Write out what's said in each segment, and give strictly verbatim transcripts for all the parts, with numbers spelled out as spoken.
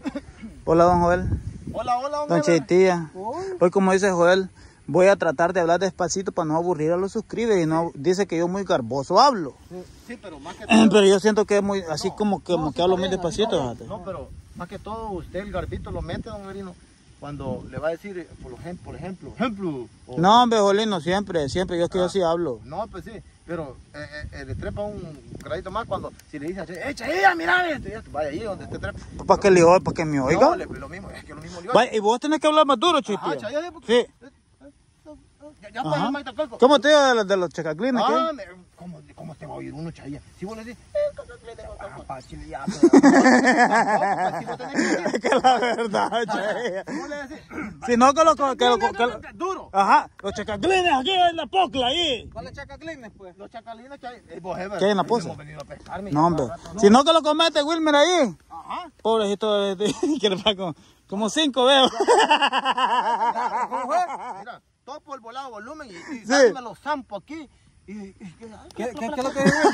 Hola, don Joel. Hola, hola, don, don Chaitía. Hoy, como dice Joel, voy a tratar de hablar despacito para no aburrir a los suscribidores. Y no dice que yo muy garboso hablo. Sí, sí, pero más que todo... Pero yo siento que es muy, así no, como que, no, como sí que hablo bien, muy despacito. no, Fíjate. no, pero más que todo usted el garbito lo mete, don Merino, cuando le va a decir, por ejemplo, por ejemplo, ejemplo. O... No, hombre, Jolino, siempre, siempre, yo es que ah, yo sí hablo. No, pues sí, pero eh, eh, le trepa un gradito más cuando, si le dice, echa ella, mira esto, ya, vaya ahí donde te trepa. ¿Para que le oiga? ¿Para que me oiga? No, le, lo mismo, es que lo mismo le oiga. Vaya, y vos tenés que hablar más duro, Chaitía. Sí. Ya, ya para el maitacalco. ¿Cómo te digo de los, de los chacaclines? Ah, me, ¿cómo, ¿cómo te va a oír uno, Chaya? Si vos le decís, eh, cacaclines, ah, pa, chile, ya, Es que la verdad, Chaya. Si vos le decís, Si no, que lo... Que lo, que lo duro. Ajá, los chacaclines aquí en la pocla, ahí. ¿Cuáles chacaclines, pues? Los chacalines que hay. Eh, vos, Ever, ¿Qué hay en la poza? hemos venido a pescarme. No, hombre. Si no, que lo comete Wilmer ahí. Ajá. Pobrecito, que le paga como, como cinco, veo. Mira, todo por el volado volumen y, y sí. Me los zampo aquí. Y, y, ¿Qué, ¿Qué, ¿Qué es lo que es?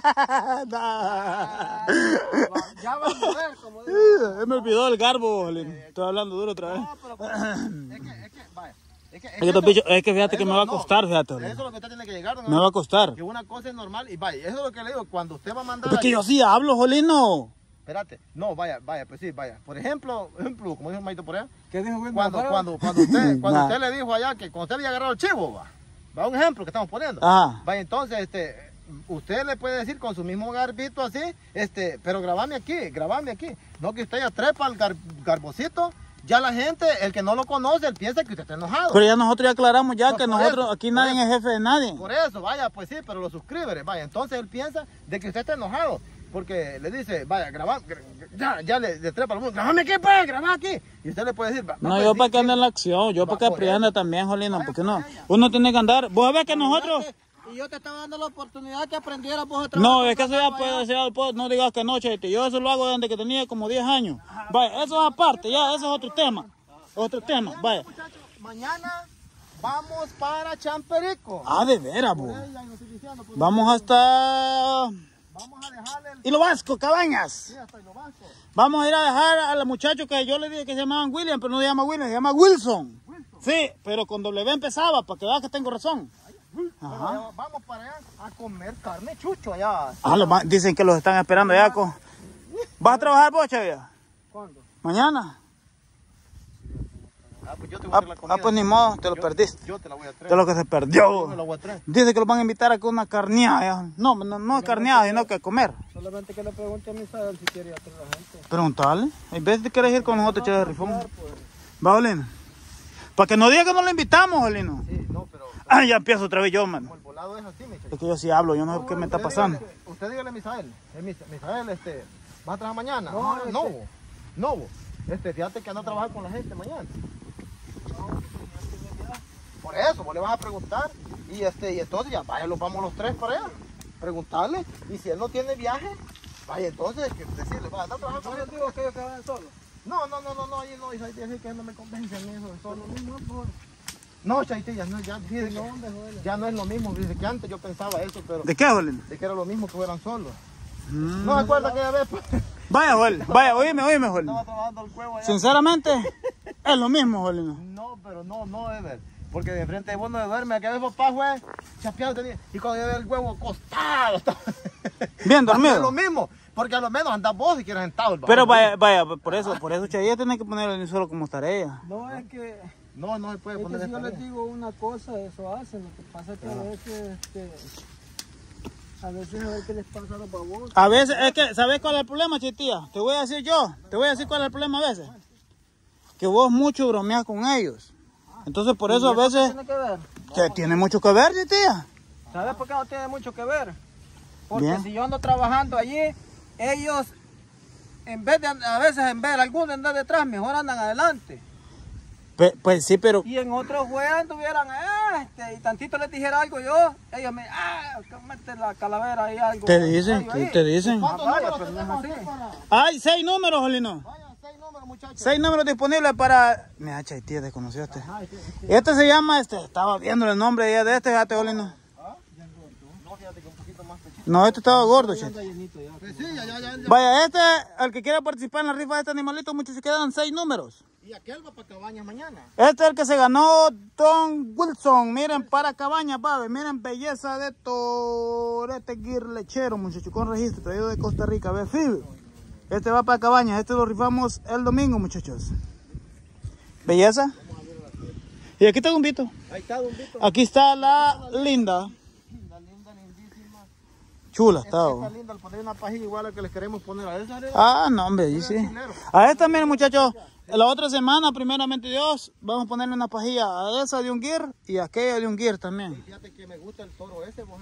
Ah, ya va a mover, como digo. Me olvidó el garbo, eh, estoy hablando duro otra vez. No, pero pues, es que, es que, vaya. Es que, es, que, eso, bicho, es que fíjate eso, que me va a no, costar, fíjate. Eso es lo que usted tiene que llegar. ¿No? Me va a costar. Que una cosa es normal y vaya, eso es lo que le digo, cuando usted va a mandar... Es que yo sí hablo, Jolino. Espérate, no, vaya, vaya, pues sí, vaya. Por ejemplo, ejemplo, como dijo Maito por allá. ¿Qué dijo Wilmer? Cuando, cuando, cuando, usted, cuando usted le dijo allá que cuando usted había agarrado el chivo, va. Va un ejemplo que estamos poniendo. Ah. Vaya, entonces, este, usted le puede decir con su mismo garbito así, este, pero grabame aquí, grabame aquí. No que usted ya trepa al gar, garbocito, ya la gente, el que no lo conoce, él piensa que usted está enojado. Pero ya nosotros ya aclaramos ya no, que nosotros, eso, aquí nadie eso, es jefe de nadie. Por eso, vaya, pues sí, pero los suscriptores, vaya, entonces él piensa de que usted está enojado. Porque le dice, vaya, graba, ya, ya le, le trepa al mundo, grabame aquí, pues, graba aquí. Y usted le puede decir, va, no, pues, yo sí, para que sí, ande en la acción, yo para que aprenda también, Jolino, porque no, uno tiene que andar, vos sabés que nosotros... Y yo te estaba dando la oportunidad que aprendieras vos a trabajar. No, es que eso ya puede ser, no digas que no, Chete, yo eso lo hago desde que tenía como diez años. Vaya, eso es aparte, ya, eso es otro tema, otro tema, vaya. Muchachos, mañana vamos para Champerico. Ah, de veras, vos. Vamos hasta... Vamos a dejarle el... Hilo Vasco, Cabañas. Sí, hasta Hilo Vasco. Vamos a ir a dejar a los muchachos que yo le dije que se llamaban William, pero no se llama William, se llama Wilson. Wilson. Sí, pero con W empezaba, para que veas que tengo razón. Ajá. Bueno, vamos para allá a comer carne chucho allá. Ah, los, dicen que los están esperando allá. Con... ¿Vas a trabajar vos, Chavia? ¿Cuándo? Mañana. Ah, pues yo te voy a traer la comida. Ah, pues ni modo, te lo yo, perdiste. Yo te la voy a traer. De lo que se perdió. Yo me la voy a traer. Dice que los van a invitar a una carneada. No, no, no es carneada, sino que a comer. Solamente que le pregunte a Misael si quiere ir a traer la gente. Preguntale. Hay veces que quieres ir con nosotros, Che de Rifón. Va, Jolino. Para que no diga que no lo invitamos, Jolino. Sí, no, pero... Ah, ya empiezo otra vez yo, man. Como el volado es así, mi chico. Es que yo sí hablo, yo no sé no, qué me está pasando. Dígale, usted dígale a Misael. Eh, Misael, este, ¿vas a trabajar mañana? No, no, no, este... no. Este, fíjate que anda a trabajar con la gente mañana. Por eso, vos le vas a preguntar y este y entonces ya vaya, los vamos los tres para allá, preguntarle y si él no tiene viaje, vaya entonces que decirle, vaya, anda a trabajar con él. Digo que ellos que vayan solos. No, no, no, no, no, ahí no, hay viajes que no me convencen eso de solo. No, Chaitilla, ya no, ya, fíjate, no, ya no es lo mismo, dice que antes yo pensaba eso, pero... ¿De qué, Jolino? De que era lo mismo que fueran solos. Mm. No me acuerdo aquella vez, pues. Vaya, Jolino, vaya, oíme, oíme, Jolino. Estaba trabajando el cuevo allá. Sinceramente, es lo mismo, Jolino. No, pero no, no, Ever. Porque de frente de vos no duerme, aquella vez papá fue chapeado tenía. Y cuando yo veo el huevo acostado. Bien dormido. Es lo mismo, porque a lo menos andás vos si quieres sentado. Pero vaya, vaya, por eso, por eso Chayía tiene que ponerle solo como tarea. No, es que... No, no se puede es poner que si yo tarea. les digo una cosa, eso hacen. Lo que pasa es que a veces... Este, a veces a ver qué les pasa a los babos. A veces, es que, ¿sabes cuál es el problema, Chitía? Te voy a decir yo, te voy a decir cuál es el problema a veces. Que vos mucho bromeas con ellos. Entonces por eso a veces... ¿Qué tiene que ver? Que tiene mucho que ver, Chitía. ¿Sabes por qué no tiene mucho que ver? Porque Bien. si yo ando trabajando allí, ellos, en vez de, a veces en vez de algunos andar detrás, mejor andan adelante. Pe- pues sí, pero... Y en otros juegan, tuvieran, ah, este, y tantito les dijera algo yo, ellos me, ah, mete la calavera ahí algo. Te dicen, algo ahí. te dicen. ¿Cuántos Ah, vaya, números pero no es tenemos así. aquí para...? Hay seis números, Jolino. Vaya, seis números, muchachos. Seis números disponibles para... Mira, Chaitía, desconoció este. Ajá, sí, sí. Este se llama, este, estaba viendo el nombre ya de este, fíjate, Jolino. ¿Ah? No, fíjate que un poquito más pechito. No, este estaba gordo, che. Pues sí, ya, ya, ya, ya. Vaya, este, el que quiera participar en la rifa de este animalito, muchachos, quedan seis números. Y aquel va para Cabañas mañana. Este es el que se ganó Don Wilson. Miren, para Cabañas, pabe. Miren, belleza de torete guir lechero, muchachos, con registro, traído de Costa Rica. Ve, Phil. Este va para Cabañas. Este lo rifamos el domingo, muchachos. Belleza. Y aquí está Dumbito. Ahí está, Dumbito. Aquí está la linda. La linda, lindísima. Chula Esta está. está linda, al poner una pajilla igual a que les queremos poner a esa. Ah, no, hombre, ahí sí. A esta, miren, muchachos. La otra semana, primeramente Dios, vamos a ponerle una pajilla a esa de un gear y a aquella de un gear también. Fíjate que me gusta el toro ese, vos.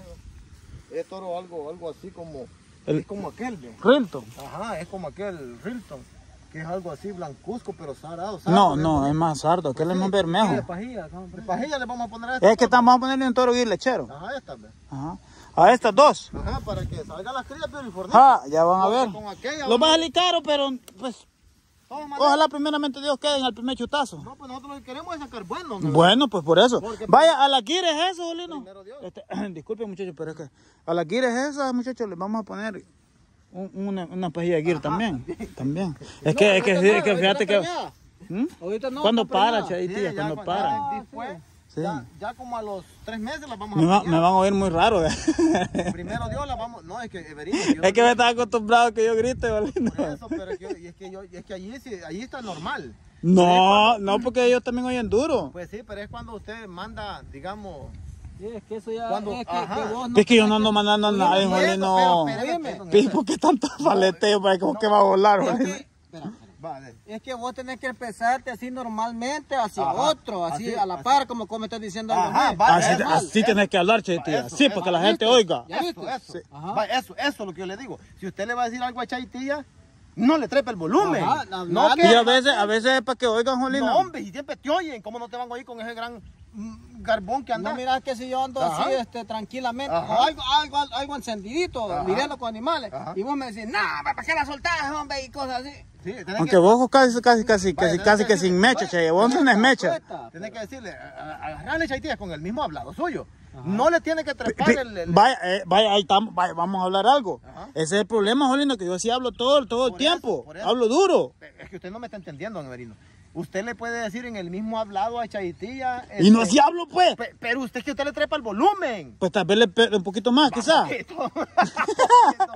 Es toro algo, algo así como, El- es como aquel, ¿ve? Rilton. Ajá, es como aquel Rilton, que es algo así blancuzco, pero sarado. No, no, es más sardo, aquel es más bermejo. De pajilla, ¿cómo? De pajilla le vamos a poner a esta. Es que estamos a ponerle un toro gear lechero. Ajá, esta, ve. Ajá. A estas dos. Ajá, para que salgan las crías beautiful. Ah, ya van a ver. Con aquella. Los va a salir caro, pero pues Todos mandan- ojalá primeramente Dios queden al primer chutazo. No, pues nosotros lo que queremos es sacar bueno. ¿no? Bueno, pues por eso. Porque- Vaya, a la guira es eso, Jolino. Primero Dios. Este, disculpen, muchachos, pero es que a la guira es esa, muchachos, les vamos a poner un- una, una pajilla de guira también. También. Es que, es que, es que fíjate que. ¿Mm? Ahorita no. Cuando está para, preñada. Chaitía, Sí, cuando ya, para. ya después, Sí. ya, ya como a los tres meses las vamos a Me, va- me preñar. van a oír muy raro. ¿eh? Primero Dios las vamos. No, es que Everino. yo Es que no- me estaba acostumbrado que yo grite, Jolino. Por eso, pero es que, y es que, yo, y es que allí, sí- allí está normal. No, no, porque ellos también oyen duro. Pues sí, pero es cuando usted manda, digamos. Sí, es que eso ya Cuando- es que, ajá. que vos no Es que yo no ando mandando a nadie, Pero, Jolino. pero, espérame, don ¿Y Efraín. por qué tanto paleteo? Para como que va a volar, Es Jolino. que, espera, espera. Vale. Es que vos tenés que empezarte así normalmente hacia Ajá, otro, así, así, a la así. par, como, como estás diciendo. Ajá, Algo, va, Así, es mal, así es- tenés que hablar, Chaitía. Eso, Sí, eso, para que la ¿viste? gente oiga. ¿Ya viste? Eso, eso. Sí. Ajá. Va, eso, eso es lo que yo le digo. Si usted le va a decir algo a Chaitilla, no le trepe el volumen. Ajá, no, hablando. que, Y a veces, a veces es para que oigan, Jolino. no, hombre, y siempre te oyen. ¿Cómo no te van a oír con ese gran mm, garbón que anda? No, mira que si yo ando Ajá. así, este, tranquilamente, Ajá. con algo, algo, algo encendidito, Ajá. lidiando con animales, Ajá. y vos me decís, no, ¿para qué la soltás, hombre? Y cosas así. Sí, tenés Aunque que, vos casi, casi, casi, Vaya, casi, tenés casi que que decirle, sin mecha, vaya, che. Vos no tenés mecha. Cuesta. tenés que decirle, a- a- agarrarle Chaitilla con el mismo hablado suyo. No le tiene que trepar Pi- el... el- Vaya, eh, vaya, ahí estamos, vaya, vamos a hablar algo. Ajá. Ese es el problema, Jolino, que yo sí hablo todo, todo el Por eso, tiempo. por eso. Hablo duro. Es que usted no me está entendiendo, don Everino. Usted le puede decir en el mismo hablado a Chaitilla... Y no este, así hablo, pues. pe- Pero usted es que usted le trepa el volumen. Pues tal vez le pe- un poquito más, quizás. Poquito. Poquito,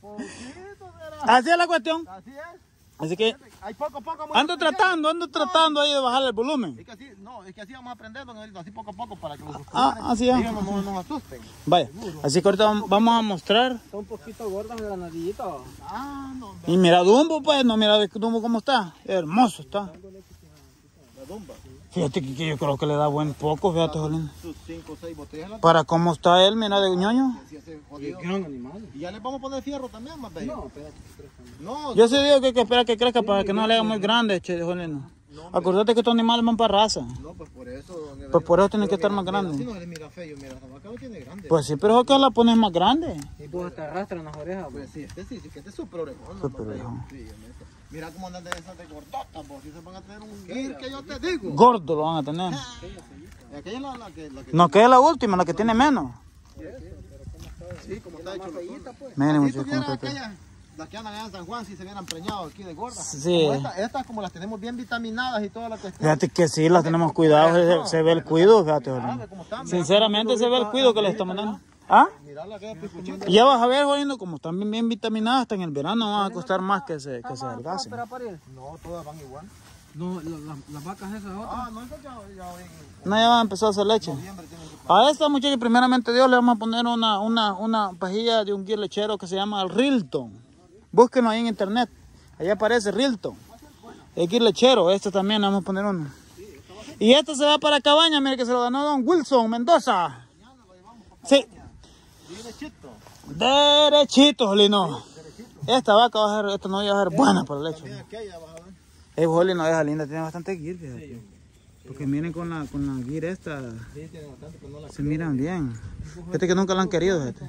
poquito será. Así es la cuestión. Así es. Así que Hay poco a poco. vamos ando aprendiendo. tratando, ando tratando ahí de bajar el volumen. Es que así, no, es que así vamos aprendiendo, don Everino, así poco a poco para que los Ah, suscriptores así es. ellos no, no nos asusten. Vaya, así que ahorita vam- vamos a mostrar. Está un poquito gordo el granadillito. Ah, no, Y mira Dumbo, pues, no mira Dumbo cómo está. Hermoso está. la dumba. Fíjate que, que yo creo que le da buen poco, fíjate, Jolín. Sus cinco o seis botellas. la- Para cómo está él, mira de ñoño. Sí, ese jodido. Gran animal. Y ya le vamos a poner fierro también, más bello. No, espérate. No, Yo sí digo que hay que esperar que crezca para que no le haga muy grande, che, Jolín. Acuérdate que estos animales van para raza. no, pues por eso, don Everino. Pues por eso tiene que Pero estar más mira, grande. mira, así no le mira feo, mira, la vaca lo tiene grande. Pues sí, pero es que la pones más grande. Y vos te arrastran las orejas. Pues sí, este sí, sí, que este es súper orejón. ¿no? Súper Más bello. orejón. Sí, hombre. Mira cómo andan de esas de gordotas, vos. Si se van a tener un guir que yo te digo. Gordo lo van a tener. Aquella es la, la que, la que No, que es la última, la que tiene menos. sí, como está hecho. Miren, Si muchachos, tuviera cómo está. aquellas, las que andan allá en San Juan, si se hubieran preñado aquí de gordas. Sí. Como esta- estas como las tenemos bien vitaminadas y toda la cuestión. Fíjate que sí, las tenemos cuidado, se, se ve el cuido, fíjate, Ah, Jolín. ve cómo están. Sinceramente se ve el cuido que le estamos dando. ¿Ah? Mirá la que es picuchita. Y ya vas a ver, Jolín, como están bien, bien vitaminadas, hasta en el verano van a costar más que se, que se adelgacen. Para parir. No, todas van igual. No, la- la- las vacas esas otras. Ah, no, eso ya, ya en No, ya van a empezar a hacer leche. noviembre tienen que... A esta muchacha, primeramente Dios, le vamos a poner una, una, una pajilla de un guir lechero que se llama el Rilton. Búsquenlo ahí en internet. Allá aparece Rilton. El guir lechero, este también le vamos a poner uno. Y este se va para Cabaña, mire que se lo ganó don Wilson Mendoza. Sí, Derechito. derechito, Jolino. Esta vaca va a ser, esta no va a ser buena para la leche. Mira aquella, vas a ver. Eh, Jolino, esa linda, tiene bastante guir, fíjate. Porque miren con la, con la guir esta, Sí, tiene bastante, pero no la... se miran bien. Fíjate que nunca la han querido, fíjate.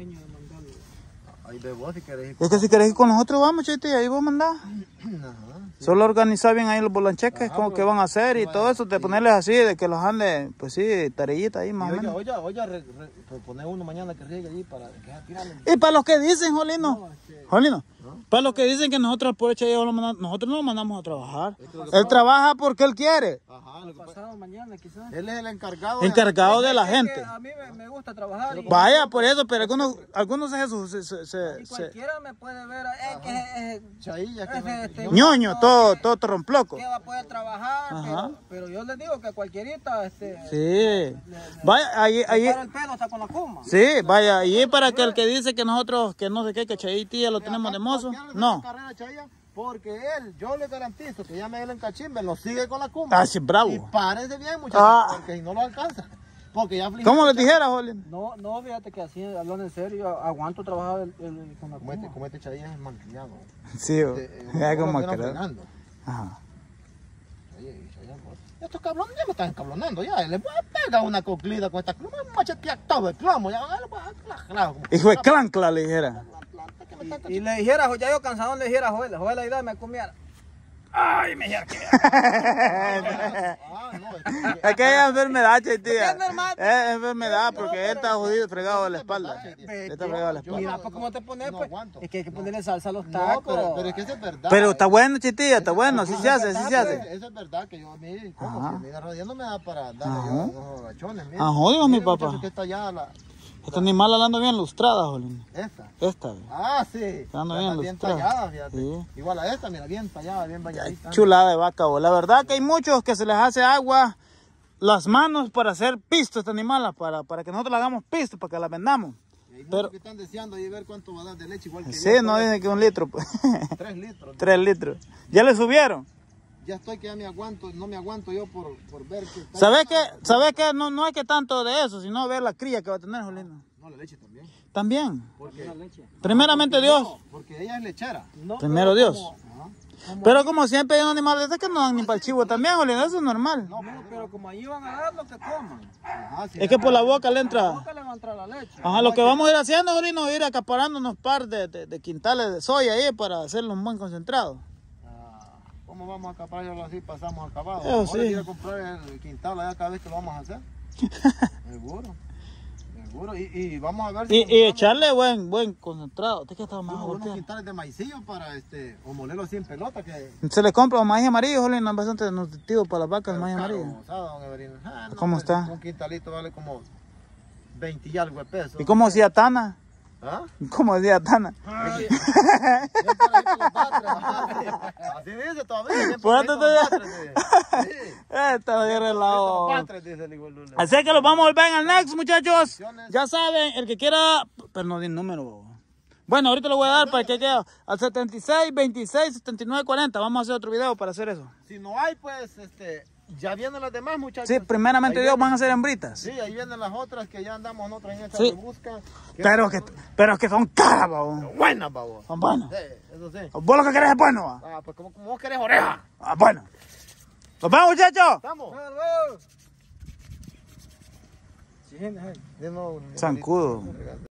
Ahí ve vos si querés. Es que si querés ir con nosotros, vamos, chiste, ahí vos mandás. Ajá. Solo organizar bien ahí los volancheques, Ajá, como pero- que van a hacer y sí, todo eso, de sí. ponerles así, de que los ande, pues sí, tareillita ahí más o Oye, menos. oye, oye, re, re, re- poner uno mañana que riegue allí para que tirarle. Y para los que dicen, Jolino, No, es que- Jolino, ¿no? para los que dicen que nosotros por hecho lo manda- nosotros no lo mandamos a trabajar. Es que lo que Él pasa- trabaja porque él quiere, Ajá, lo que pasa- Pasado mañana quizás. él es el encargado. de- encargado de la Es que gente. a mí me, me gusta trabajar. Y, Vaya por eso, pero algunos, algunos se, se, se, se- y se- cualquiera me puede ver. Eh, que es, es- Chailla, que es me- este, no, ñoño, todo, todo torromploco. que va a poder trabajar. Ajá. Pero, pero yo les digo que cualquierita. Este, Sí. Vaya, ahí, ahí, para el pelo hasta con la coma. sí, vaya, y para que el que dice que nosotros, que no sé qué, que Chayiti ya lo tenemos de mozo, cualquiera de no. esa carrera, Chailla, porque él, yo le garantizo que ya me en cachimbe, lo sigue con la cumba. Ah, sí, Y bravo. párense bien, muchachos, Ah. porque si no lo alcanza. Porque ya aflige- ¿Cómo les dijera, Jolino? No, no, fíjate que así, hablando en serio, yo aguanto trabajar el, el- con la Como este, coma. como este Chailla es malcriado. Sí, Este, ya uno como lo tiene creo. frenando. Ajá. Chailla, Chailla, pues, estos cabrones ya me están encabronando ya. Les voy a pegar una coclida con esta pluma, machetear todo el plomo. Ya, ya, ya, claro, como- Hijo de clancla, le dijera. La planta que me está Y, y le dijera, ya yo cansado le dijera a Joel, Joel la idea me comiera. Ay, me dijera que. Ah, no, es que- Es que hay enfermedad, Chayiti. ¿Qué es normal? Es enfermedad porque él pero- está jodido, fregado de la espalda. Ve, Él está fregado de la yo- espalda. Mira, pues cómo te pones, no pues. aguanto. Es que hay que ponerle salsa a los No, tacos. pero, pero es que eso es verdad. Pero está bueno, Chitilla, está bueno, así se hace, así se Eso, hace. eso es verdad que yo a mí, como Ajá. si a mí la rodilla no me da para darle Ajá. yo unos agachones. mire. Ah, jodido, mi Mire, papá. muchacho, que está allá la, Esta animal hablando bien lustrada, Jolino. esta. Esta, ve. Ah, sí. Está Ya bien está bien lustrada. tallada, fíjate. Sí. Igual a esta, mira, bien tallada, bien bañadita. Chulada de vaca, bo. La verdad que hay muchos que se les hace agua las manos para hacer pisto a esta animal, para, para que nosotros le hagamos pisto, para que la vendamos. Y hay muchos pero- que están deseando ahí ver cuánto va a dar de leche, igual que Sí, yo. no dicen que un litro, pues. Tres litros. Tres litros. ¿Ya le subieron? Ya estoy que ya me aguanto, no me aguanto yo por, por ver que... está- ¿Sabes qué? ¿Sabes qué? No, no hay que tanto de eso, sino ver la cría que va a tener, Jolino. No, la leche también. También. Porque, Primeramente Dios. no, porque ella es lechera. No, Primero pero Dios. como- Ajá. Pero como siempre hay un animal de esos que no dan ni para el chivo también, Jolino, eso es normal. No, No, pero como ahí van a dar lo que coman. Ajá, sí, Es que por la boca le La entra. boca le va a entrar la leche. Ajá, lo que vamos a ir haciendo, Jolino, es ir acaparando unos par de, de, de quintales de soya ahí para hacerlo un buen concentrado. Ah, ¿cómo vamos a acaparlo así? Pasamos acabado. Eso Ahora sí. ir a comprar el quintal allá cada vez que lo vamos a hacer. Seguro. Seguro. Y, y vamos a ver si Y, y compramos echarle buen, buen concentrado. ¿Usted qué está más unos, unos golpeado? quintales de maicillo para este, o molerlo así en pelota. Que Se le compra maíz amarillo, Jolino, es bastante nutritivo para las vacas, el maíz caro, amarillo. ¿sabe, don Everino? Ah, no, ¿Cómo pues, está? Un quintalito vale como veinte y algo de pesos. ¿Y cómo decía Tana? ¿Ah? ¿Cómo decía Tana? Ay, bien por ahí por los batres, ajá. Así dice todavía. bien por ahí Pues, por los batres, dice. Sí. Está bien Los relado. batres, dice el hijo de Lula. Así que los vamos a volver en el next, muchachos. Ya saben, el que quiera, pero no di número. bobo. Bueno, ahorita lo voy a dar para que quede al setenta y seis, veintiséis, setenta y nueve, cuarenta. Vamos a hacer otro video para hacer eso. Si no hay, pues, este, ya vienen las demás, muchachos. Sí, primeramente Ahí Dios vienen- van a ser hembritas. Sí, ahí vienen las otras que ya andamos nosotros en esta Sí. busca. Pero que, pero que son caras, bobo. Buenas, babo. Son buenos. Sí, eso sí. Vos lo que querés es bueno. va. Ah, pues como, como vos querés oreja. Ah, bueno. Nos vemos, muchachos. Estamos. Hasta luego. Sí, gente, gente. De nuevo, Zancudo.